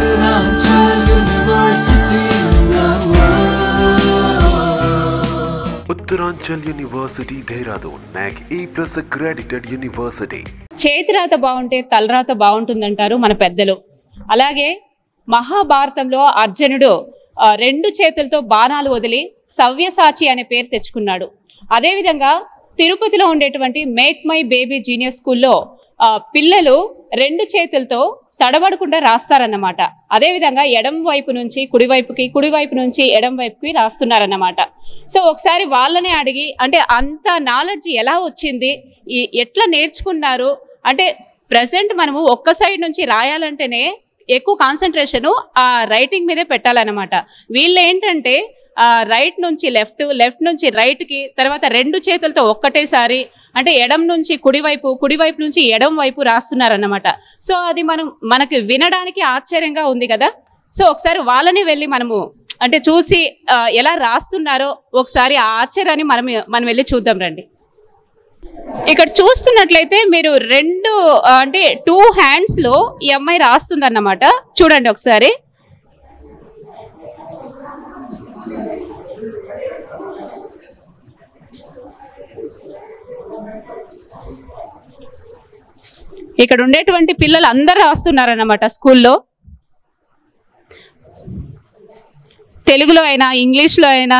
Uttaranchal University, Dehradun, NAC A+ accredited university. చేతిరాత బాగుంటే తలరాత బాగుంటుందంటారు మన పెద్దలు. అలాగే మహాభారతంలో అర్జునుడు రెండు చేతులతో బాణాలు వదిలి సవ్యసాచి అనే పేరు తెచ్చుకున్నాడు. అదేవిధంగా తిరుపతిలో ఉండేటువంటి మేక్ మై బేబీ జూనియర్ స్కూల్లో పిల్లలు రెండు చేతులతో తడబడకుండా రాస్తారన్నమాట. అదేవిధంగా ఎడం వైపు నుంచి కుడివైపుకి, కుడివైపు నుంచి ఎడం వైపుకి రాస్తున్నారన్నమాట. సో ఒకసారి వాళ్ళనే అడిగి, అంటే అంత నాలెడ్జ్ ఎలా వచ్చింది, ఎట్లా నేర్చుకున్నారు అంటే, ప్రజెంట్ మనము ఒక్క సైడ్ నుంచి రాయాలంటేనే ఎక్కువ కాన్సన్ట్రేషను ఆ రైటింగ్ మీదే పెట్టాలన్నమాట. వీళ్ళు ఏంటంటే రైట్ నుంచి లెఫ్ట్, లెఫ్ట్ నుంచి రైట్కి, తర్వాత రెండు చేతులతో ఒక్కటేసారి అంటే ఎడం నుంచి కుడివైపు, కుడివైపు నుంచి ఎడం వైపు రాస్తున్నారన్నమాట. సో అది మనకి వినడానికి ఆశ్చర్యంగా ఉంది కదా. సో ఒకసారి వాళ్ళని వెళ్ళి మనము అంటే చూసి ఎలా రాస్తున్నారో ఒకసారి ఆ ఆశ్చర్యాన్ని మనం వెళ్ళి చూద్దాం రండి. ఇక్కడ చూస్తున్నట్లయితే మీరు అంటే 2 హ్యాండ్స్ లో ఈ అమ్మాయి రాస్తుందన్నమాట. చూడండి ఒకసారి. ఇక్కడ ఉండేటువంటి పిల్లలు అందరూ రాస్తున్నారన్నమాట స్కూల్లో. తెలుగులో అయినా ఇంగ్లీష్లో అయినా.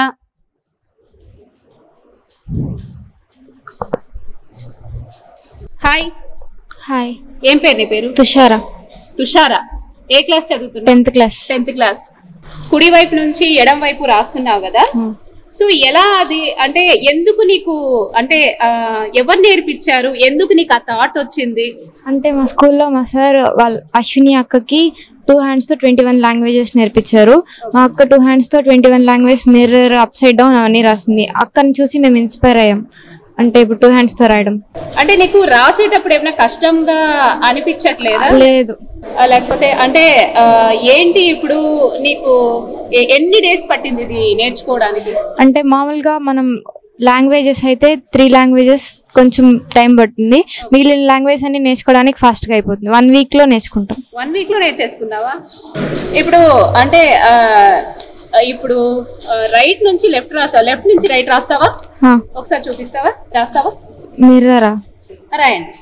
హాయ్. హాయ్. ఏం పేరు నీ పేరు? తుషారా. తుషారా, ఏ క్లాస్ చదువుతున్నావు? 10th class. 10th class. కుడి వైపు నుంచి ఎడం వైపు రాస్తున్నావు కదా. సో ఎలా అది అంటే ఎందుకు నీకు అంటే ఎవరు నేర్పించారు, ఎందుకు నీకు ఆ థాట్ వచ్చింది? అంటే మా స్కూల్లో మా సార్ వాళ్ళ అశ్విని అక్కకి 2 హ్యాండ్స్ తో 21 లాంగ్వేజెస్ నేర్పించారు. మా అక్క 2 హ్యాండ్స్ తో 21 language mirror, upside down అవన్నీ రాస్తుంది. అక్కని చూసి మేము ఇన్స్పైర్ అయ్యాం. అంటే ఇప్పుడు 2 హ్యాండ్స్ తో రాయడం. అంటే నీకు రాసేటప్పుడు ఏమైనా కష్టంగా అనిపించట్లేదా? లేదు. లేకపోతే అంటే ఏంటి ఇప్పుడు నీకు ఎన్ని డేస్ పట్టింది ఇది నేర్చుకోవడానికి? అంటే మామూలుగా మనం లాంగ్వేజెస్ అయితే 3 లాంగ్వేజెస్ కొంచెం టైం పడుతుంది. మిగిలిన లాంగ్వేజ్ అన్ని నేర్చుకోవడానికి ఫాస్ట్ గా అయిపోతుంది. 1 వీక్ లో నేర్చుకుంటాం. 1 వీక్ లో నేర్చేసుకున్నావా? ఇప్పుడు అంటే ఇప్పుడు రైట్ నుంచి లెఫ్ట్ రాస్తావా, లెఫ్ట్ నుంచి రైట్ రాస్తావా? ఒకసారి చూపిస్తావా, రాస్తావా? మిర్రరా రాయండి.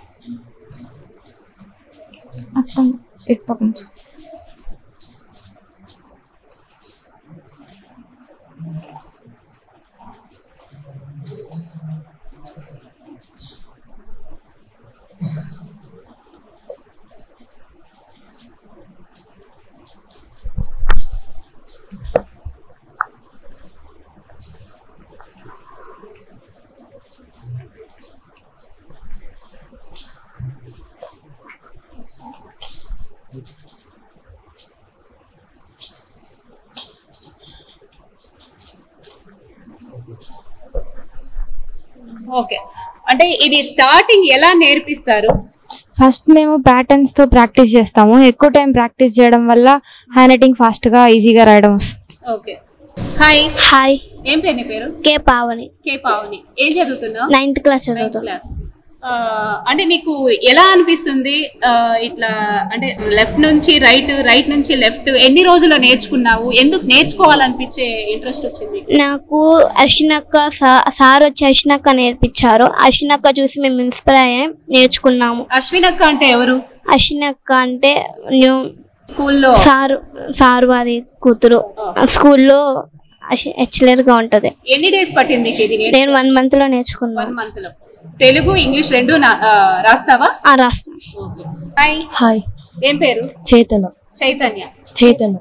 ఓకే, అంటే ఇది స్టార్టింగ్ ఎలా నేర్పిస్తారు? ఫస్ట్ మేము ప్యాటర్న్స్ తో ప్రాక్టీస్ చేస్తాము. ఎక్కువ టైం ప్రాక్టీస్ చేయడం వల్ల హ్యాండ్ రైటింగ్ ఫాస్ట్ గా ఈజీగా రాయడం వస్తుంది. ఓకే. హాయ్. హాయ్. ఏం పేరు నీ పేరు? కే పావని. కే పావని. ఏం చదువుతున్నావు? 9th క్లాస్ చదువుతున్నా. అంటే నీకు ఎలా అనిపిస్తుంది ఇట్లా అంటే లెఫ్ట్ నుంచి రైట్, రైట్ నుంచి లెఫ్ట్ ఎన్ని రోజుల్లో నేర్చుకున్నావు? ఎందుకు నేర్చుకోవాలనిపించే ఇంట్రెస్ట్ వచ్చింది? నాకు అశ్వినక్క సార్ వచ్చి అశ్వినక్క నేర్పించారు. అశ్వినక్క చూసి మేము ఇన్స్పైర్ అయ్యాం, నేర్చుకున్నాము. అశ్వినక్క అంటే ఎవరు? అశ్వినక్క అంటే స్కూల్లో సారు వారి కూతురు. స్కూల్లో హెచ్లర్ గా ఉంటది. ఎన్ని డేస్ పట్టింది? నేను 1 month లో నేర్చుకున్నాను. 1 month లో తెలుగు ఇంగ్లీష్ రెండు రాస్తావా? రాస్తా. హాయ్. హాయ్. ఏం పేరు? చైతన్య. చైతన్య. చైతన్య.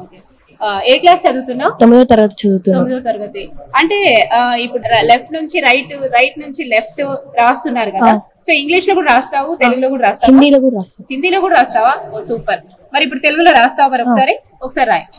ఏ క్లాస్ చదువుతున్నావు? 9వ తరగతి చదువుతున్నా. 9వ తరగతి. అంటే ఇప్పుడు లెఫ్ట్ నుంచి రైట్, రైట్ నుంచి లెఫ్ట్ రాస్తున్నారు కదా. సో ఇంగ్లీష్ లో కూడా రాస్తావు, తెలుగులో కూడా రాస్తావు, హిందీలో కూడా రాస్తావు. హిందీలో కూడా రాస్తావా? సూపర్. మరి ఇప్పుడు తెలుగులో రాస్తావా? మరి ఒకసారి రాయి.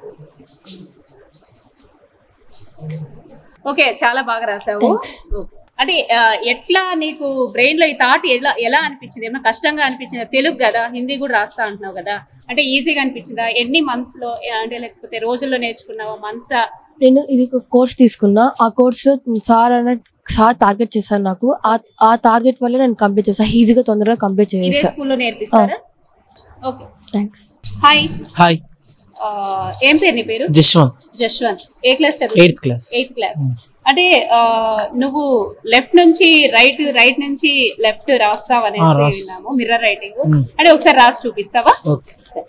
ఓకే, చాలా బాగా రాసావు. అంటే ఎట్లా నీకు బ్రెయిన్ లో ఈ థాట్ ఎలా అనిపించింది? ఏమన్నా కష్టంగా అనిపించిందా? తెలుగు కదా, హిందీ కూడా రాస్తా అంటున్నావు కదా, అంటే ఈజీగా అనిపించిందా? ఎన్ని మంత్స్ లో అంటే లేకపోతే రోజుల్లో నేర్చుకున్నావా, మంత్సా? నేను ఇది కోర్స్ తీసుకున్నా. ఆ కోర్స్ సార్ టార్గెట్ చేశారు నాకు. ఆ టార్గెట్ వల్ల నేను కంప్లీట్ చేస్తాను, ఈజీగా తొందరగా కంప్లీట్ చేస్తాను. స్కూల్లో నేర్పిస్తారా? Okay, thanks. హాయ్. హాయ్, ఏం పేరు నీ పేరు? జశ్వంత్. జశ్వంత్. ఏ క్లాస్ చదువు? 8th class. 8th class. అంటే నువ్వు లెఫ్ట్ నుంచి రైట్ నుంచి లెఫ్ట్ రాస్తావు అనేసి విన్నాము, మిర్రర్ రైటింగ్. అంటే ఒకసారి రాసి చూపిస్తావా? ఓకే. సరే.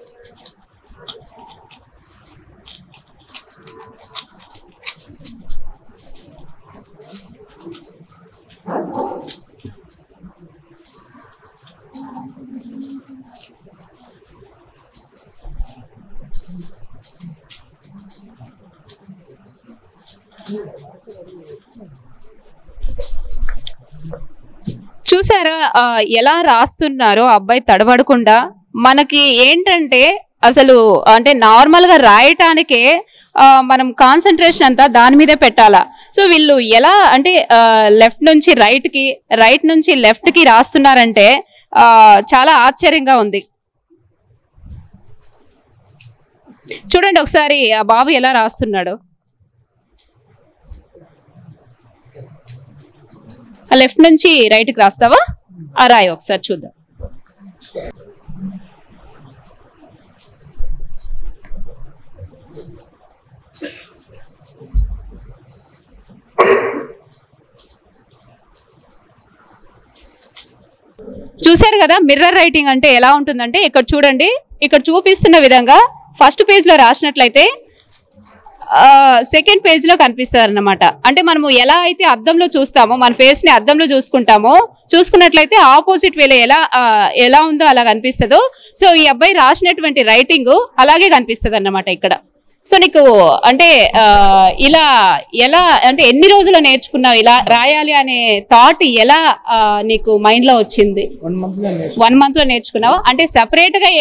చూసారా ఎలా రాస్తున్నారో అబ్బాయి తడబడకుండా. మనకి ఏంటంటే అసలు అంటే నార్మల్ గా రాయటానికే మనం కాన్సన్ట్రేషన్ అంతా దాని మీదే పెట్టాలా. సో వీళ్ళు ఎలా అంటే లెఫ్ట్ నుంచి రైట్ నుంచి లెఫ్ట్ కి రాస్తున్నారంటే చాలా ఆశ్చర్యంగా ఉంది. చూడండి ఒకసారి ఆ బాబు ఎలా రాస్తున్నాడు. లెఫ్ట్ నుంచి రైట్ కి రాస్తావా? రాయి ఒకసారి చూద్దాం. చూసారు కదా మిర్రర్ రైటింగ్ అంటే ఎలా ఉంటుందంటే, ఇక్కడ చూడండి, ఇక్కడ చూపిస్తున్న విధంగా ఫస్ట్ పేజ్ లో రాసినట్లయితే సెకండ్ పేజ్ లో కనిపిస్తుంది అన్నమాట. అంటే మనము ఎలా అయితే అద్దంలో చూస్తామో, మన ఫేస్ ని అద్దంలో చూసుకున్నట్లయితే ఆపోజిట్ వేలో ఎలా ఉందో అలా కనిపిస్తుందో, సో ఈ అబ్బాయి రాసినటువంటి రైటింగ్ అలాగే కనిపిస్తుంది అన్నమాట ఇక్కడ. సో నీకు అంటే ఇలా ఎలా అంటే ఎన్ని రోజులు నేర్చుకున్నావు ఇలా రాయాలి అనే థాట్ ఎలా నీకు మైండ్ లో వచ్చింది? 1 month లో నేర్చుకున్నావా? అంటే సపరేట్ గా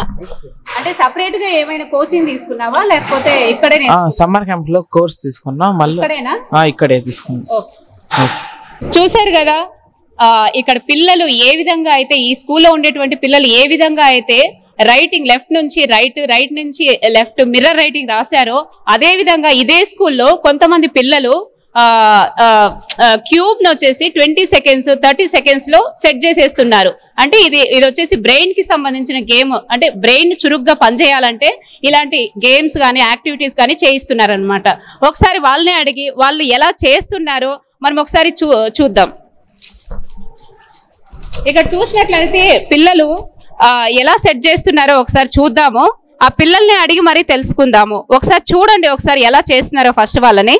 ఏమైనా కోచింగ్ తీసుకున్నావా లేకపోతే ఇక్కడే? సమ్మర్ క్యాంప్ లో కోర్స్ తీసుకున్నా. మళ్ళీ ఇక్కడే తీసుకున్నా. చూసారు కదా ఇక్కడ పిల్లలు ఏ విధంగా అయితే, ఈ స్కూల్లో ఉండేటువంటి పిల్లలు ఏ విధంగా అయితే రైటింగ్ లెఫ్ట్ నుంచి రైట్ నుంచి లెఫ్ట్ మిర్రర్ రైటింగ్ రాశారో, అదే విధంగా ఇదే స్కూల్లో కొంతమంది పిల్లలు క్యూబ్ ను వచ్చేసి 20 seconds 30 seconds లో సెట్ చేసేస్తున్నారు. అంటే ఇది వచ్చేసి బ్రెయిన్ కి సంబంధించిన గేమ్. అంటే బ్రెయిన్ చురుగ్గా పనిచేయాలంటే ఇలాంటి గేమ్స్ కానీ యాక్టివిటీస్ కానీ చేయిస్తున్నారు అనమాట. ఒకసారి వాళ్ళనే అడిగి వాళ్ళు ఎలా చేస్తున్నారో మనం ఒకసారి చూద్దాం. ఇక్కడ చూసినట్లయితే పిల్లలు ఎలా సెట్ చేస్తున్నారో ఒకసారి చూద్దాము. ఆ పిల్లల్ని అడిగి మరీ తెలుసుకుందాము. ఒకసారి చూడండి, ఒకసారి ఎలా చేస్తున్నారో ఫస్ట్ వాళ్ళని.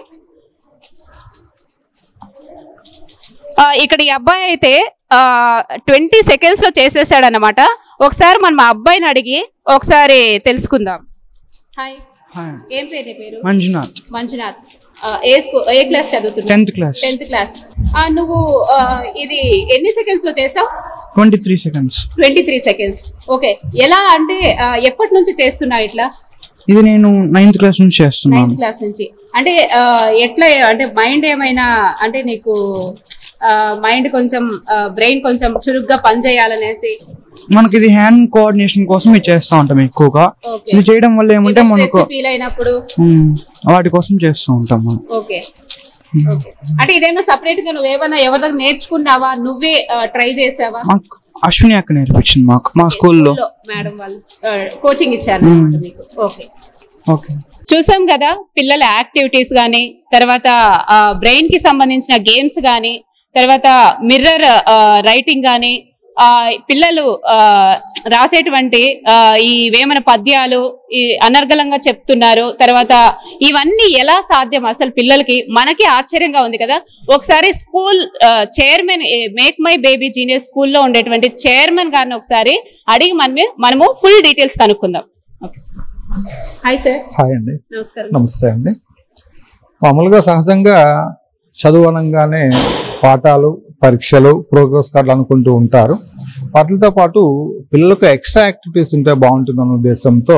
ఇక్కడ ఈ అబ్బాయి అయితే 20 seconds లో చేసేసాడు అన్నమాట. ఒకసారి మనం ఆ అబ్బాయిని అడిగి ఒకసారి తెలుసుకుందాం. హాయ్, ఏం పేరు? మంజునాథ్. ఏ క్లాస్ చదువుతున్నావు? 10th class. నువ్వు ఇది ఎన్ని సెకండ్స్ లో చేసావు? 23 seconds. ఓకే. ఎలా అంటే ఎప్పటి నుంచి చేస్తున్నావు ఇట్లా? ఇది నేను 9th క్లాస్ నుంచి చేస్తున్నాను. 9th క్లాస్ నుంచి. అంటే ఎట్లా అంటే మైండ్ ఏమైనా అంటే నీకు మైండ్ కొంచెం బ్రెయిన్ కొంచెం చురుగ్గా పనిచేయాలనేసి మనకి ఇది హ్యాండ్ కోఆర్డినేషన్ కోసం ఇది చేస్తూ ఉంటాం ఎక్కువగా. ఇది చేయడం వల్ల ఏమంటే మనకు ఫీల్ అయినప్పుడు వాటి కోసం చేస్తూ ఉంటాం మనం. ఓకే. అంటే ఇదేమో సపరేట్ గా నువ్వేమన్నా ఎవరి నేర్చుకున్నావా, నువ్వే ట్రై చేసావా? అశ్విని అక్క నేర్పించింది మాకు, మా స్కూల్లో మేడం వాళ్ళు కోచింగ్ ఇచ్చారు మీకు. ఓకే. ఓకే. చూసాం కదా పిల్లల యాక్టివిటీస్ గానీ, తర్వాత బ్రెయిన్ కి సంబంధించిన గేమ్స్ గానీ, తర్వాత మిర్రర్ రైటింగ్ గానీ, పిల్లలు రాసేటువంటి ఈ వేమన పద్యాలు ఈ అనర్గళంగా చెప్తున్నారు. తర్వాత ఇవన్నీ ఎలా సాధ్యం అసలు పిల్లలకి? మనకి ఆశ్చర్యంగా ఉంది కదా. ఒకసారి school chairman, make my baby genius స్కూల్లో ఉండేటువంటి చైర్మన్ గారిని ఒకసారి అడిగి మనము ఫుల్ డీటెయిల్స్ కనుక్కుందాం. Hi sir. హాయ్ అండి. నమస్కారం. నమస్తే అండి. మామూలుగా సహజంగా చదువు అనగానే పాఠాలు, పరీక్షలు, ప్రోగ్రెస్ కార్డులు అనుకుంటూ ఉంటారు. వాటితో పాటు పిల్లలకు ఎక్స్ట్రా యాక్టివిటీస్ ఉంటే బాగుంటుందన్న ఉద్దేశంతో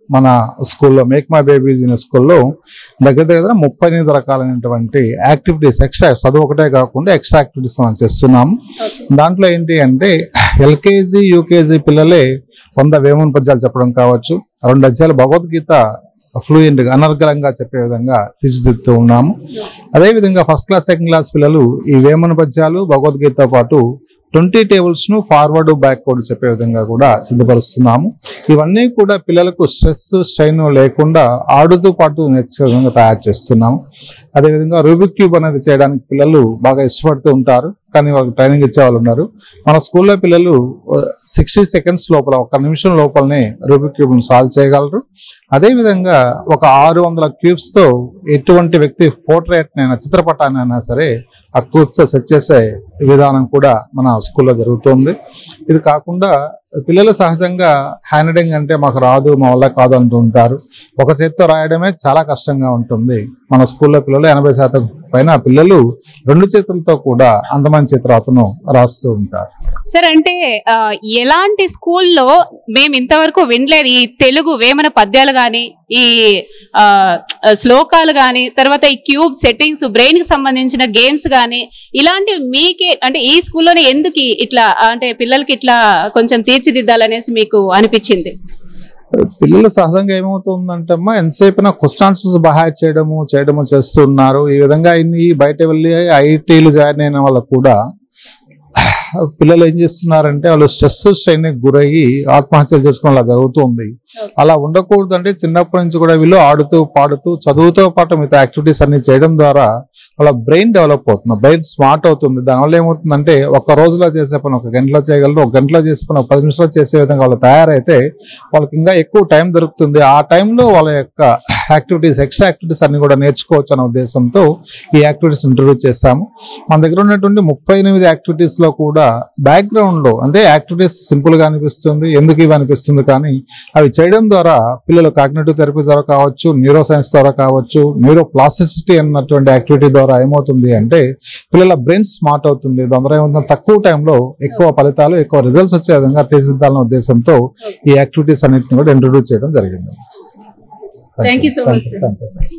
మన స్కూల్లో మేక్ మై బేబీస్ ఇన్ స్కూల్లో దగ్గర దగ్గర 38 రకాలైనటువంటి యాక్టివిటీస్ ఎక్స్ట్రా చదువు ఒకటే కాకుండా ఎక్స్ట్రా యాక్టివిటీస్ మనం చేస్తున్నాము. దాంట్లో ఏంటి అంటే ఎల్కేజీ యూకేజీ పిల్లలే 100 వేమన పద్యాలు చెప్పడం కావచ్చు, 2 అధ్యాయాలు భగవద్గీత ఫ్లూయెంట్ గా అనర్గళంగా చెప్పే విధంగా తీర్చిదిద్దుతూ ఉన్నాము. అదేవిధంగా ఫస్ట్ క్లాస్ సెకండ్ క్లాస్ పిల్లలు ఈ వేమన పద్యాలు భగవద్గీతతో పాటు 20 tables ను ఫార్వర్డ్ బ్యాక్వర్డ్ చెప్పే విధంగా కూడా సిద్ధపరుస్తున్నాము. ఇవన్నీ కూడా పిల్లలకు స్ట్రెస్ స్ట్రెయిన్ లేకుండా ఆడుతూ పాటు నేర్చే విధంగా తయారు చేస్తున్నాము. అదేవిధంగా రూబిక్ క్యూబ్ అనేది చేయడానికి పిల్లలు బాగా ఇష్టపడుతూ ఉంటారు, కానీ వాళ్ళకి ట్రైనింగ్ ఇచ్చే వాళ్ళు ఉన్నారు. మన స్కూల్లో పిల్లలు 60 seconds లోపల 1 నిమిషం లోపలనే రూబిక్ క్యూబ్ ను సాల్వ్ చేయగలరు. అదేవిధంగా ఒక 600 క్యూబ్స్ తో ఎటువంటి వ్యక్తి పోర్ట్రేట్ అయినా చిత్రపటాన్ని అయినా సరే ఆ క్యూబ్స్ సెట్ చేసే విధానం కూడా మన స్కూల్లో జరుగుతుంది. ఇది కాకుండా పిల్లలు సహజంగా హ్యాండ్ రైటింగ్ అంటే మాకు రాదు, మా వల్ల కాదు అంటూ ఉంటారు. ఒక చేతితో రాయడమే చాలా కష్టంగా ఉంటుంది. మన స్కూల్లో పిల్లలు 80% పైన పిల్లలు 2 చేతులతో కూడా అందమైన చిత్రాలను రాస్తూ ఉంటారు. సార్, అంటే ఎలాంటి స్కూల్లో మేము ఇంతవరకు వినలేదు ఈ తెలుగు వేమన పద్యాలు కానీ, ఈ శ్లోకాలు కానీ, తర్వాత ఈ క్యూబ్ సెట్టింగ్స్, బ్రెయిన్ కి సంబంధించిన గేమ్స్ కానీ, ఇలాంటివి మీకే అంటే ఈ స్కూల్లోనే ఎందుకు ఇట్లా అంటే పిల్లలకి ఇట్లా కొంచెం తీర్చిదిద్దాలనేసి మీకు అనిపించింది? పిల్లలు సహజంగా ఏమవుతుందంటే అమ్మా ఎంతసేపు క్వశ్చన్ ఆన్సర్స్ బాగా చేయడము చేస్తున్నారు. ఈ విధంగా బయట వెళ్ళి ఐఐటీలు జాయిన్ అయిన వాళ్ళకు కూడా పిల్లలు ఏం చేస్తున్నారంటే వాళ్ళు స్ట్రెస్ స్ట్రెయిన్ గురయ్యి ఆత్మహత్యలు చేసుకోవడం జరుగుతుంది. అలా ఉండకూడదు అంటే చిన్నప్పటి నుంచి కూడా వీళ్ళు ఆడుతూ పాడుతూ చదువుతో పాటు మిగతా యాక్టివిటీస్ అన్ని చేయడం ద్వారా వాళ్ళ బ్రెయిన్ డెవలప్ అవుతుంది, బ్రెయిన్ స్మార్ట్ అవుతుంది. దానివల్ల ఏమవుతుందంటే 1 రోజులో చేసే పని 1 గంటలో చేయగలరు, 1 గంటలో చేసే పని 10 నిమిషాలు చేసే విధంగా వాళ్ళు తయారైతే వాళ్ళకి ఇంకా ఎక్కువ టైం దొరుకుతుంది. ఆ టైంలో వాళ్ళ యొక్క యాక్టివిటీస్ ఎక్స్ట్రా యాక్టివిటీస్ అన్ని కూడా నేర్చుకోవచ్చు అనే ఉద్దేశంతో ఈ యాక్టివిటీస్ ఇంట్రొడ్యూస్ చేస్తాము. మన దగ్గర ఉన్నటువంటి 38 యాక్టివిటీస్ లో కూడా బ్యాక్గ్రౌండ్ లో అంటే యాక్టివిటీస్ సింపుల్ గా అనిపిస్తుంది, ఎందుకు ఇవి అనిపిస్తుంది, కానీ అవి చేయడం ద్వారా పిల్లలు కాగ్నిటివ్ థెరపీ ద్వారా కావచ్చు, న్యూరో సైన్స్ ద్వారా కావచ్చు, న్యూరో ప్లాస్టిసిటీ అన్నటువంటి యాక్టివిటీ ద్వారా ఏమవుతుంది అంటే పిల్లల బ్రెయిన్ స్మార్ట్ అవుతుంది. దాని ఏమవుతుంది తక్కువ టైంలో ఎక్కువ ఫలితాలు ఎక్కువ రిజల్ట్స్ వచ్చే విధంగా తీర్చిదిద్దాలనే ఉద్దేశంతో ఈ యాక్టివిటీస్ అన్నింటిని కూడా ఇంట్రొడ్యూస్ చేయడం జరిగింది. Thank you so much.